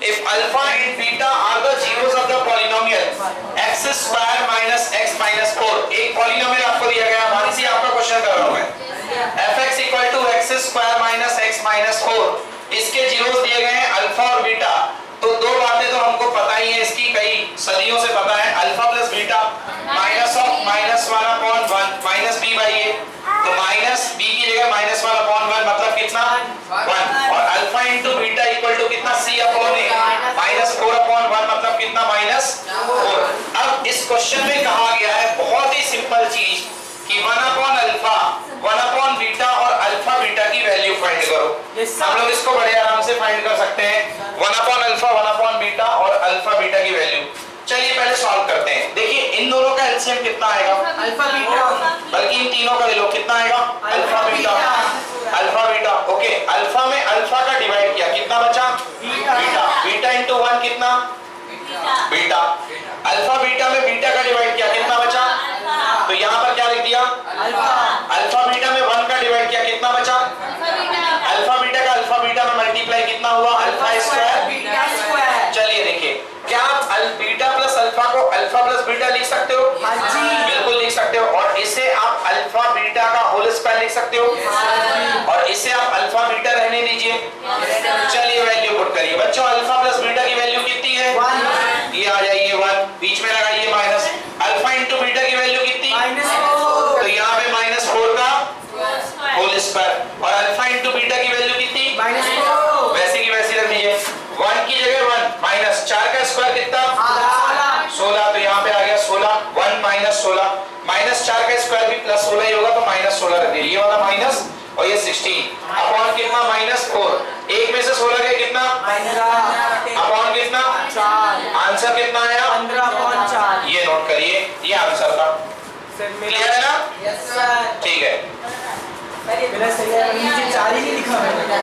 if alpha and beta are the zeros of the polynomial x square minus x minus 4, एक polynomial आपको दिया गया, मान लीजिए आपका क्वेश्चन कर रहा हूं मैं, fx equal to x square minus x minus 4, इसके zeros दिए गए हैं अल्फा और बीटा। तो दो बातें तो हमको पता ही है, इसकी कई सदियों से पता है, alpha plus beta minus of minus 1 upon 1 minus B by A, तो माइनस बी की जगह माइनस 1 अपॉन 1 मतलब कितना 1, और alpha into beta equal to कितना C upon A minus 4 upon 1 मतलब कितना माइनस 4। अब इस क्वेश्चन में कहा गया है बहुत ही सिंपल चीज कि 1 अपॉन अल्फा 1 अपॉन बीटा और अल्फा बीटा की वैल्यू फाइंड करो। हम लोग इसको बड़े आराम से फाइंड कर सकते हैं, 1 अपॉन अल्फा 1 अपॉन बीटा और अल्फा बीटा की वैल्यू। चलिए पहले सॉल्व करते हैं। देखिए इन दोनों का एलसीएम कितना आएगा, अल्फा बीटा, बल्कि इन तीनों का ले लो, कितना आएगा alpha beta, alpha beta. Okay, alpha में अल्फा का डिवाइड किया, कितना बचा बीटा, बीटा इंटू 1 कितना बीटा, अल्फा बीटा में बीटा का डिवाइड किया, कितना बचा, तो यहाँ पर क्या लिख दिया अल्फा, अल्फा बीटा में 1 का डिवाइड किया, कितना बचा अल्फा बीटा का अल्फा बीटा में मल्टीप्लाई कितना हुआ अल्फा स्क्वायर बीटा स्क्वायर। चलिए देखिए, क्या आप बीटा प्लस अल्फा को अल्फा प्लस बीटा लिख सकते हो? हाँ जी, बिल्कुल लिख सकते हो। और इसे आप अल्फा बीटा का होल स्क्वायर लिख सकते हो, और इसे आप अल्फा बीटा रहने दीजिए। चलिए वैल्यू पुट करिए बच्चों, अल्फा प्लस बीटा की वैल्यू कितनी है 1, ये आ जाइए 1, बीच में लगाइए माइनस, अल्फा इंटू बीटा की वैल्यू कितनी -4, तो यहाँ पे -4 का होल स्क्वायर, और अल्फा इंटू बीटा की वैल्यू कितनी -4, वैसे की वैसी रख लीजिए, 1 की जगह 1 माइनस 4 का स्क्वायर कितना 16, तो यहाँ पे आ गया 16, 1 माइनस 16, माइनस 4 का स्क्वायर भी प्लस 16 ही होगा तो -16 रख दीजिए, ये वाला माइनस और ये 16 अपॉन कितना -4, एक में से 16 गए कितना 15 अपॉन कितना 4, आंसर कितना आया 15/4। ये नोट करिए, ये आंसर था। क्लियर है ना? यस सर, ठीक है। मेरा सही है, नीचे 4 ही नहीं लिखा है।